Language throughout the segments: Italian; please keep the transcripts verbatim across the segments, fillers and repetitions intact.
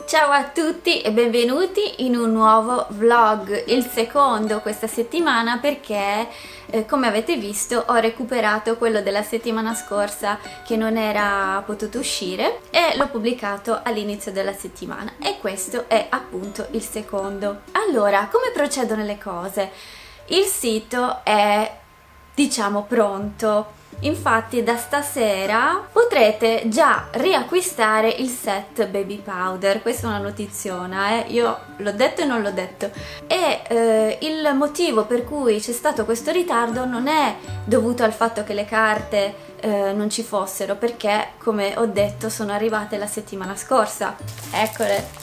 Ciao a tutti e benvenuti in un nuovo vlog, il secondo questa settimana perché eh, come avete visto ho recuperato quello della settimana scorsa che non era potuto uscire e l'ho pubblicato all'inizio della settimana e questo è appunto il secondo. Allora, come procedono le cose? Il sito è, diciamo, pronto. Infatti da stasera potrete già riacquistare il set baby powder. Questa è una notiziona, eh? Io l'ho detto e non l'ho detto. E eh, il motivo per cui c'è stato questo ritardo non è dovuto al fatto che le carte eh, non ci fossero, perché come ho detto sono arrivate la settimana scorsa. Eccole.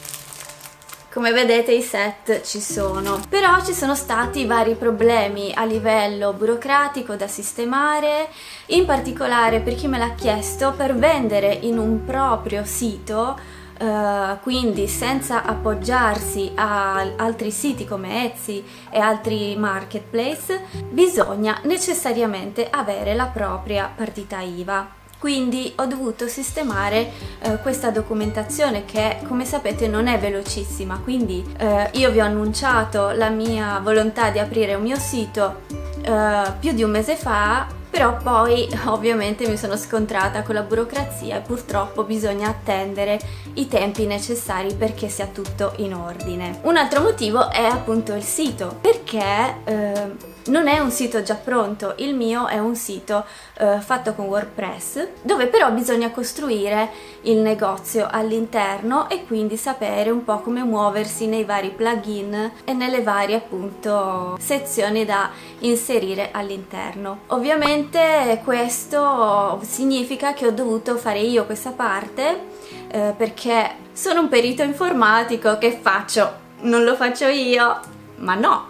Come vedete i set ci sono, però ci sono stati vari problemi a livello burocratico da sistemare, in particolare per chi me l'ha chiesto, per vendere in un proprio sito, eh, quindi senza appoggiarsi a altri siti come Etsy e altri marketplace, bisogna necessariamente avere la propria partita I V A. Quindi ho dovuto sistemare eh, questa documentazione che, come sapete, non è velocissima. Quindi eh, io vi ho annunciato la mia volontà di aprire un mio sito eh, più di un mese fa, però poi ovviamente mi sono scontrata con la burocrazia e purtroppo bisogna attendere i tempi necessari perché sia tutto in ordine. Un altro motivo è appunto il sito, perché eh, non è un sito già pronto, il mio è un sito eh, fatto con WordPress, dove però bisogna costruire il negozio all'interno e quindi sapere un po' come muoversi nei vari plugin e nelle varie appunto sezioni da inserire all'interno. Ovviamente questo significa che ho dovuto fare io questa parte eh, perché sono un perito informatico. Che faccio? Non lo faccio io? Ma no!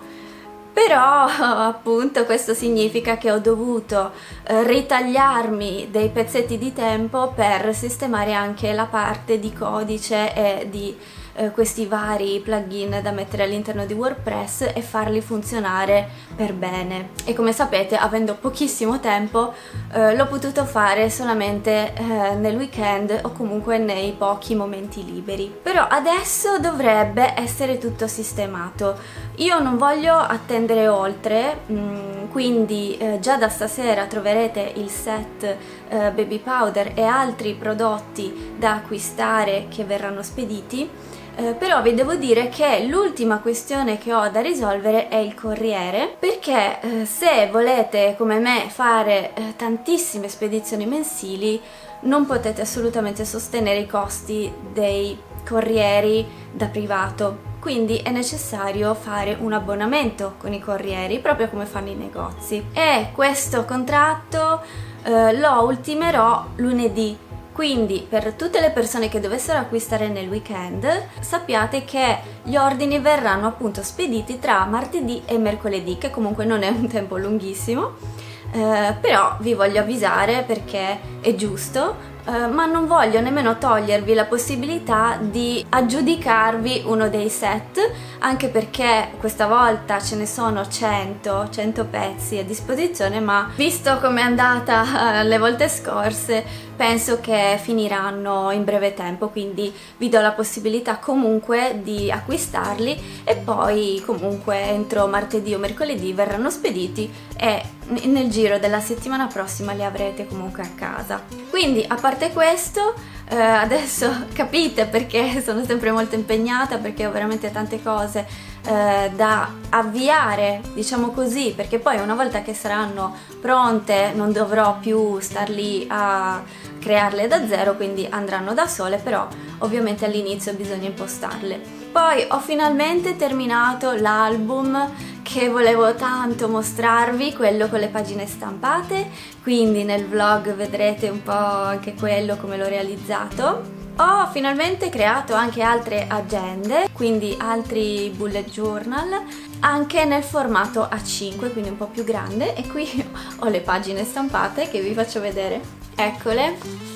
Però appunto questo significa che ho dovuto eh, ritagliarmi dei pezzetti di tempo per sistemare anche la parte di codice e di eh, questi vari plugin da mettere all'interno di WordPress e farli funzionare per bene. E come sapete, avendo pochissimo tempo, eh, l'ho potuto fare solamente eh, nel weekend o comunque nei pochi momenti liberi. Però adesso dovrebbe essere tutto sistemato. Io non voglio attendere oltre, mh, quindi eh, già da stasera troverete il set eh, baby powder e altri prodotti da acquistare che verranno spediti. Eh, però vi devo dire che l'ultima questione che ho da risolvere è il corriere, perché eh, se volete come me fare eh, tantissime spedizioni mensili non potete assolutamente sostenere i costi dei corrieri da privato. Quindi è necessario fare un abbonamento con i corrieri, proprio come fanno i negozi. E questo contratto eh, lo ultimerò lunedì. Quindi per tutte le persone che dovessero acquistare nel weekend, sappiate che gli ordini verranno appunto spediti tra martedì e mercoledì, che comunque non è un tempo lunghissimo, eh, però vi voglio avvisare perché è giusto. Uh, ma non voglio nemmeno togliervi la possibilità di aggiudicarvi uno dei set, anche perché questa volta ce ne sono cento pezzi a disposizione, ma visto come è andata uh, le volte scorse penso che finiranno in breve tempo, quindi vi do la possibilità comunque di acquistarli e poi comunque entro martedì o mercoledì verranno spediti e nel giro della settimana prossima li avrete comunque a casa. Quindi a parte questo, eh, adesso capite perché sono sempre molto impegnata, perché ho veramente tante cose eh, da avviare, diciamo così, perché poi una volta che saranno pronte non dovrò più star lì a crearle da zero, quindi andranno da sole, però ovviamente all'inizio bisogna impostarle. Poi ho finalmente terminato l'album che volevo tanto mostrarvi, quello con le pagine stampate, quindi nel vlog vedrete un po' anche quello, come l'ho realizzato. Ho finalmente creato anche altre agende, quindi altri bullet journal, anche nel formato A cinque, quindi un po' più grande, e qui ho le pagine stampate che vi faccio vedere. Eccole,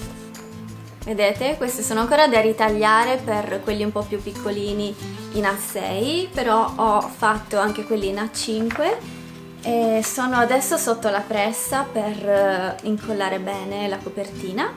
vedete? Queste sono ancora da ritagliare per quelli un po' più piccolini in A sei, però ho fatto anche quelli in A cinque e sono adesso sotto la pressa per incollare bene la copertina.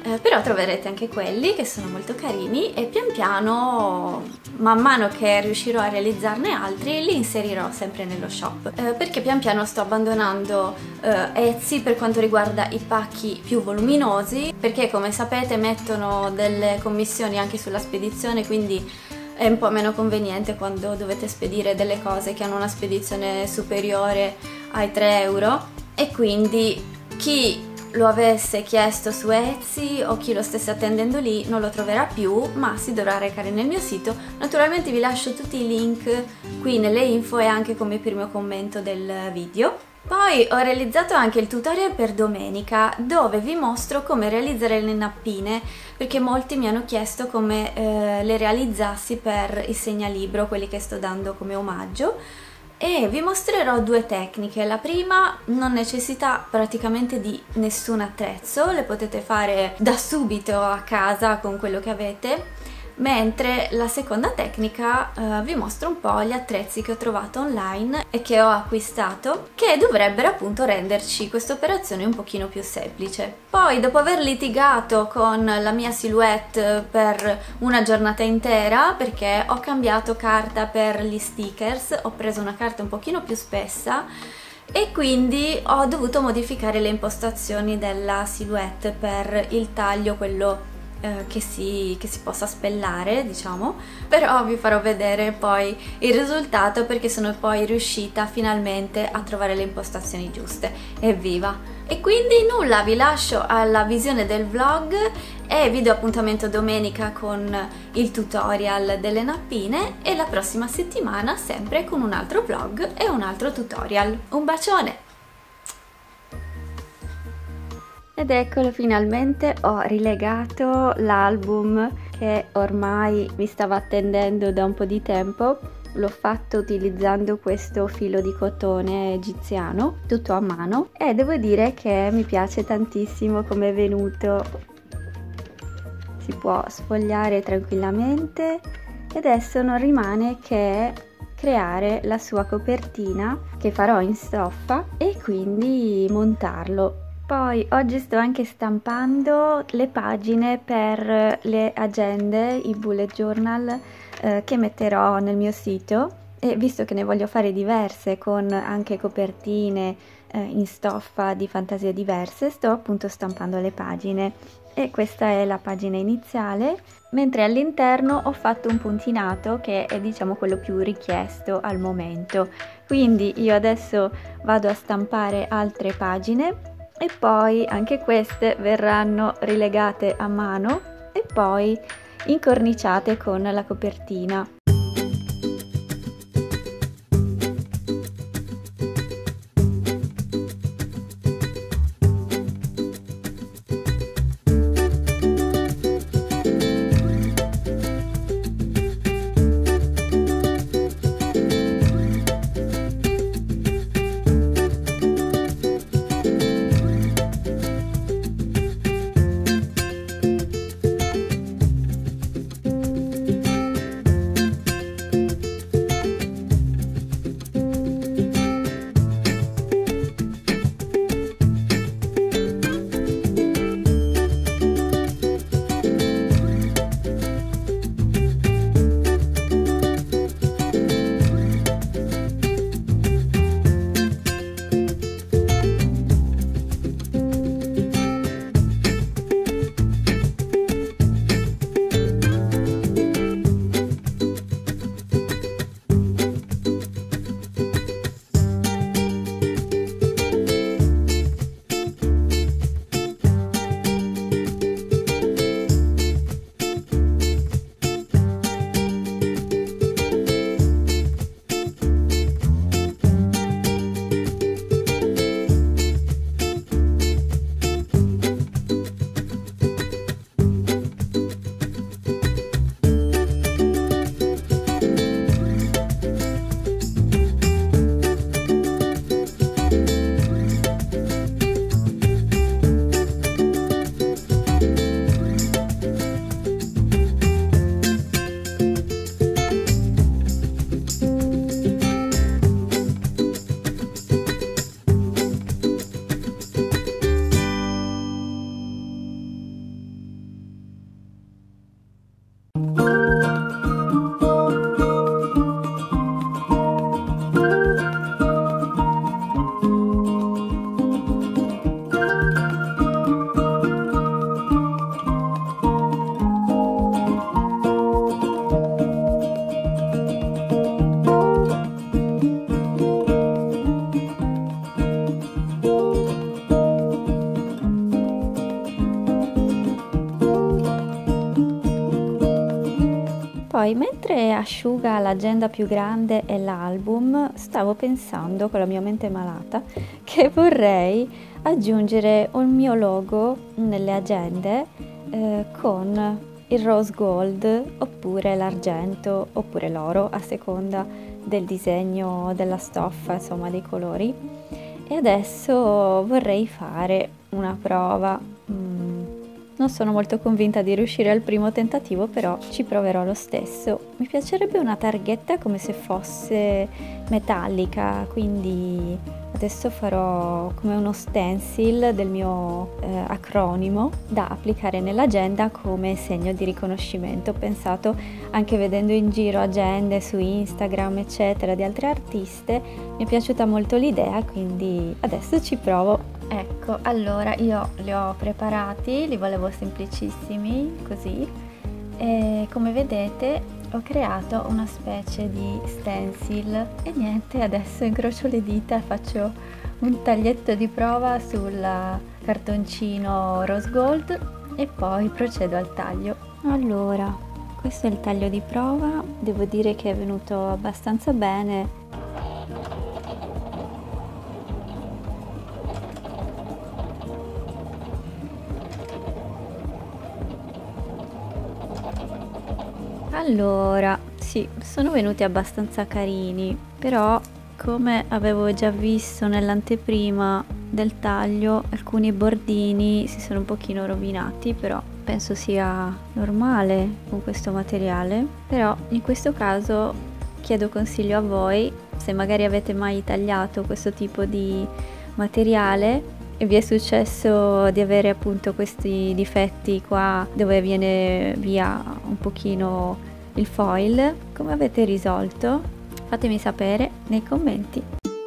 eh, però troverete anche quelli che sono molto carini e pian piano, man mano che riuscirò a realizzarne altri, li inserirò sempre nello shop, eh, perché pian piano sto abbandonando eh, Etsy per quanto riguarda i pacchi più voluminosi, perché come sapete mettono delle commissioni anche sulla spedizione, quindi è un po' meno conveniente quando dovete spedire delle cose che hanno una spedizione superiore ai tre euro, e quindi chi lo avesse chiesto su Etsy o chi lo stesse attendendo lì non lo troverà più, ma si dovrà recare nel mio sito. Naturalmente vi lascio tutti i link qui nelle info e anche come primo commento del video. Poi ho realizzato anche il tutorial per domenica, dove vi mostro come realizzare le nappine, perché molti mi hanno chiesto come eh, le realizzassi per il segnalibro, quelli che sto dando come omaggio, e vi mostrerò due tecniche. La prima non necessita praticamente di nessun attrezzo, le potete fare da subito a casa con quello che avete, mentre la seconda tecnica eh, vi mostro un po' gli attrezzi che ho trovato online e che ho acquistato, che dovrebbero appunto renderci questa operazione un pochino più semplice. Poi, dopo aver litigato con la mia silhouette per una giornata intera, perché ho cambiato carta per gli stickers, ho preso una carta un pochino più spessa e quindi ho dovuto modificare le impostazioni della silhouette per il taglio, quello eh, che, si, che si possa spellare, diciamo, però vi farò vedere poi il risultato, perché sono poi riuscita finalmente a trovare le impostazioni giuste. Evviva! E quindi nulla, vi lascio alla visione del vlog e vi do appuntamento domenica con il tutorial delle nappine, e la prossima settimana sempre con un altro vlog e un altro tutorial. Un bacione! Ed eccolo, finalmente ho rilegato l'album che ormai mi stava attendendo da un po' di tempo. L'ho fatto utilizzando questo filo di cotone egiziano, tutto a mano, e devo dire che mi piace tantissimo come è venuto. Si può sfogliare tranquillamente e adesso non rimane che creare la sua copertina, che farò in stoffa, e quindi montarlo. Poi oggi sto anche stampando le pagine per le agende, i bullet journal eh, che metterò nel mio sito, e visto che ne voglio fare diverse con anche copertine eh, in stoffa di fantasie diverse, sto appunto stampando le pagine, e questa è la pagina iniziale, mentre all'interno ho fatto un puntinato che è, diciamo, quello più richiesto al momento. Quindi io adesso vado a stampare altre pagine e poi anche queste verranno rilegate a mano e poi incorniciate con la copertina. Poi, mentre asciuga l'agenda più grande e l'album, stavo pensando con la mia mente malata che vorrei aggiungere un mio logo nelle agende eh, con il rose gold oppure l'argento oppure l'oro, a seconda del disegno, della stoffa, insomma dei colori. E adesso vorrei fare una prova. Mm, non sono molto convinta di riuscire al primo tentativo, però ci proverò lo stesso. Mi piacerebbe una targhetta come se fosse metallica, quindi adesso farò come uno stencil del mio eh, acronimo da applicare nell'agenda come segno di riconoscimento. Ho pensato, anche vedendo in giro agende su Instagram eccetera di altre artiste, mi è piaciuta molto l'idea, quindi adesso ci provo. Ecco, allora io li ho preparati, li volevo semplicissimi così, e come vedete ho creato una specie di stencil e niente, adesso incrocio le dita e faccio un taglietto di prova sul cartoncino rose gold e poi procedo al taglio. Allora, questo è il taglio di prova, devo dire che è venuto abbastanza bene. Allora, sì, sono venuti abbastanza carini, però come avevo già visto nell'anteprima del taglio, alcuni bordini si sono un pochino rovinati, però penso sia normale con questo materiale. Però in questo caso chiedo consiglio a voi, se magari avete mai tagliato questo tipo di materiale e vi è successo di avere appunto questi difetti qua dove viene via un pochino il foil, come avete risolto? Fatemi sapere nei commenti.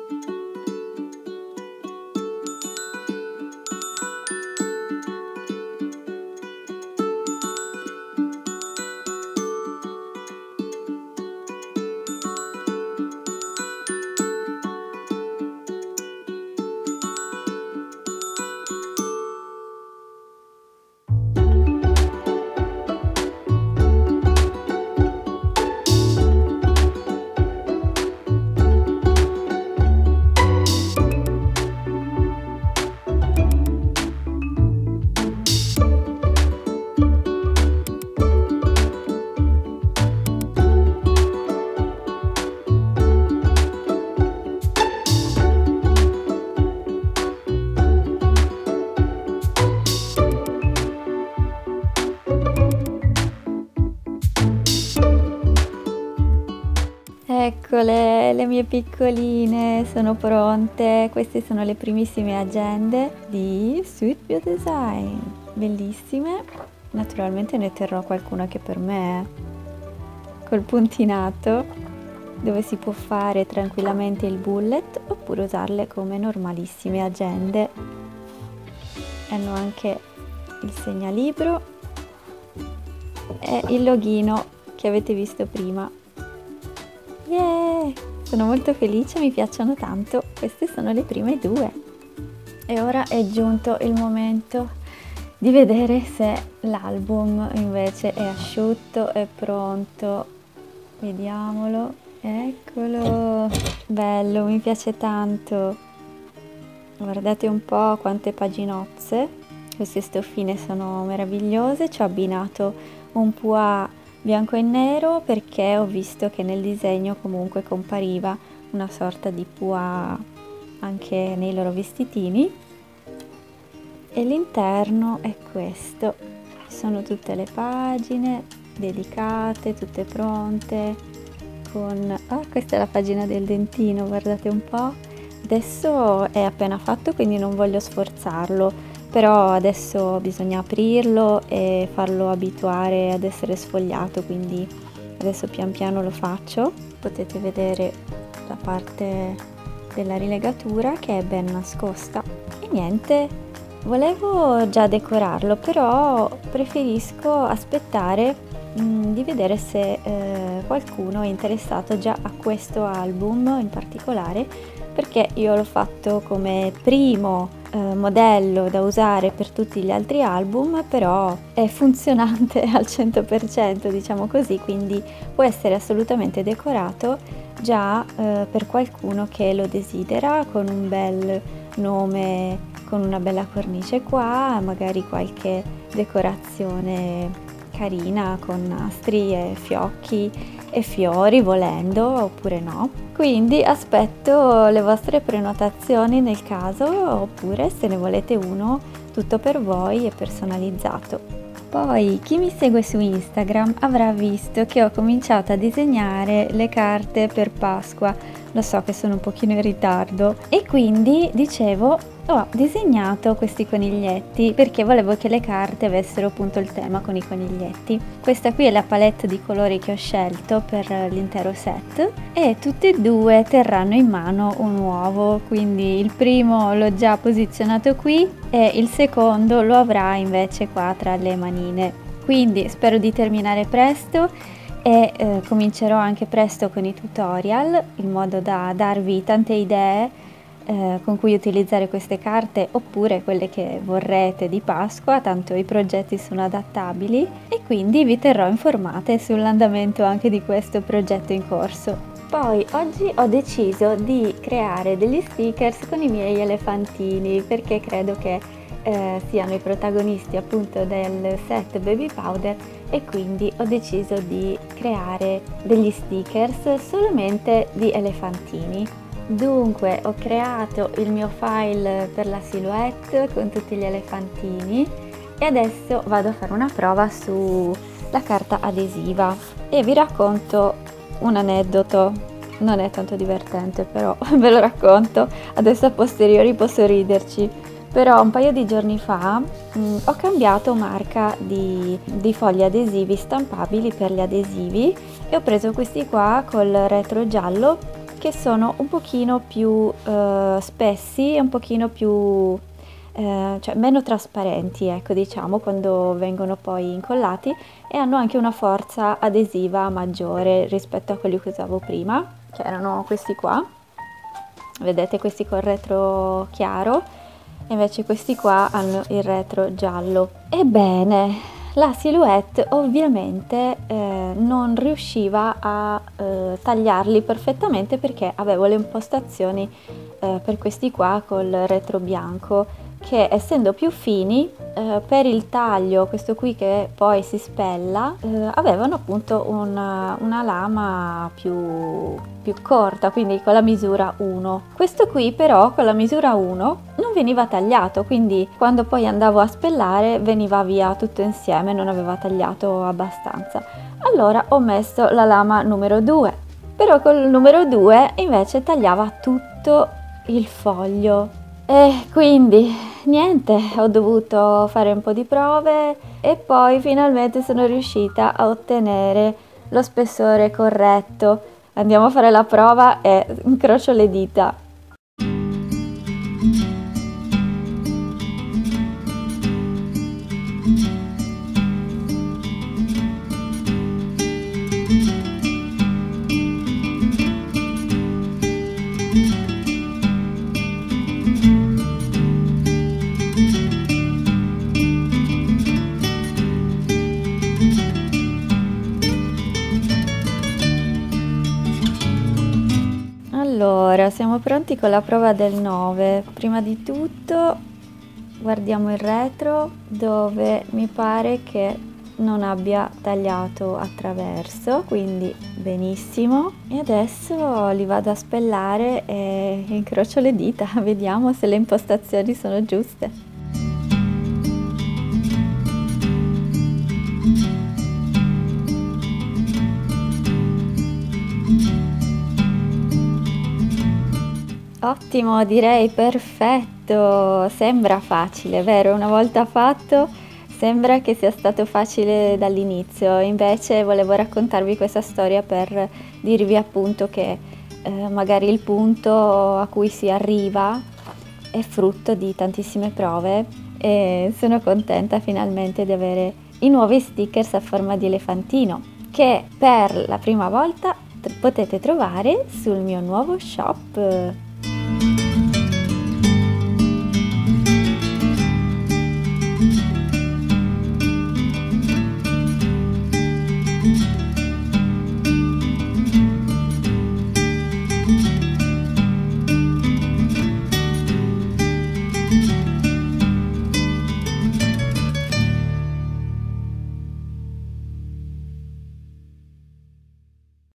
Eccole, le mie piccoline sono pronte. Queste sono le primissime agende di Sweet Bio Design, bellissime. Naturalmente ne terrò qualcuna che per me è col puntinato, dove si può fare tranquillamente il bullet oppure usarle come normalissime agende. Hanno anche il segnalibro e il loghino che avete visto prima. Yeah! Sono molto felice, mi piacciono tanto. Queste sono le prime due. E ora è giunto il momento di vedere se l'album invece è asciutto, è pronto. Vediamolo. Eccolo! Bello, mi piace tanto. Guardate un po' quante paginozze. Queste stoffine sono meravigliose. Ci ho abbinato un pois bianco e nero perché ho visto che nel disegno comunque compariva una sorta di pois anche nei loro vestitini. E l'interno è questo. Ci sono tutte le pagine dedicate, tutte pronte con... Ah, questa è la pagina del dentino, guardate un po'. Adesso è appena fatto, quindi non voglio sforzarlo, però adesso bisogna aprirlo e farlo abituare ad essere sfogliato, quindi adesso pian piano lo faccio. Potete vedere la parte della rilegatura che è ben nascosta. E niente, volevo già decorarlo, però preferisco aspettare mh, di vedere se eh, qualcuno è interessato già a questo album in particolare, perché io l'ho fatto come primo eh, modello da usare per tutti gli altri album, però è funzionante al cento per cento, diciamo così, quindi può essere assolutamente decorato già eh, per qualcuno che lo desidera, con un bel nome, con una bella cornice qua, magari qualche decorazione carina con nastri e fiocchi e fiori volendo, oppure no. Quindi aspetto le vostre prenotazioni nel caso, oppure se ne volete uno tutto per voi e personalizzato. Poi chi mi segue su Instagram avrà visto che ho cominciato a disegnare le carte per Pasqua. Lo so che sono un pochino in ritardo e quindi dicevo ho disegnato questi coniglietti perché volevo che le carte avessero appunto il tema con i coniglietti. Questa qui è la palette di colori che ho scelto per l'intero set e tutte e due terranno in mano un uovo, quindi il primo l'ho già posizionato qui e il secondo lo avrà invece qua tra le manine. Quindi spero di terminare presto e eh, comincerò anche presto con i tutorial in modo da darvi tante idee Eh, con cui utilizzare queste carte, oppure quelle che vorrete di Pasqua, tanto i progetti sono adattabili, e quindi vi terrò informate sull'andamento anche di questo progetto in corso. Poi oggi ho deciso di creare degli stickers con i miei elefantini perché credo che eh, siano i protagonisti appunto del set Baby Powder, e quindi ho deciso di creare degli stickers solamente di elefantini. Dunque ho creato il mio file per la silhouette con tutti gli elefantini e adesso vado a fare una prova sulla carta adesiva e vi racconto un aneddoto. Non è tanto divertente, però ve lo racconto, adesso a posteriori posso riderci. Però un paio di giorni fa mh, ho cambiato marca di, di fogli adesivi stampabili per gli adesivi e ho preso questi qua col retro giallo, che sono un pochino più eh, spessi e un pochino più eh, cioè meno trasparenti, ecco, diciamo, quando vengono poi incollati, e hanno anche una forza adesiva maggiore rispetto a quelli che usavo prima, che erano questi qua. Vedete, questi col retro chiaro, e invece questi qua hanno il retro giallo. Ebbene, la silhouette ovviamente eh, non riusciva a eh, tagliarli perfettamente perché avevo le impostazioni eh, per questi qua col retro bianco, che essendo più fini eh, per il taglio, questo qui che poi si spella, eh, avevano appunto una, una lama più, più corta, quindi con la misura uno. Questo qui però con la misura uno non veniva tagliato, quindi quando poi andavo a spellare veniva via tutto insieme, non aveva tagliato abbastanza. Allora ho messo la lama numero due, però col numero due invece tagliava tutto il foglio. E quindi niente, ho dovuto fare un po' di prove e poi finalmente sono riuscita a ottenere lo spessore corretto. Andiamo a fare la prova e incrocio le dita. Allora, siamo pronti con la prova del nove. Prima di tutto guardiamo il retro, dove mi pare che non abbia tagliato attraverso, quindi benissimo. E adesso li vado a spellare e incrocio le dita, vediamo se le impostazioni sono giuste. Ottimo, direi perfetto, sembra facile, vero? Una volta fatto sembra che sia stato facile dall'inizio, invece volevo raccontarvi questa storia per dirvi appunto che eh, magari il punto a cui si arriva è frutto di tantissime prove e sono contenta finalmente di avere i nuovi stickers a forma di elefantino, che per la prima volta potete trovare sul mio nuovo shop.